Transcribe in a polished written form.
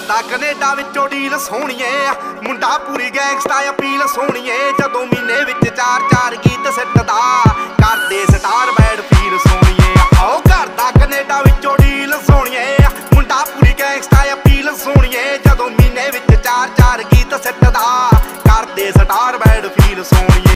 करदा कनेडा विचों डील सोहणीए मुंडा पूरी गैंगस्टा अपील सोहणीए जदों महीने विच 4-4 गीत सिੱਟਦਾ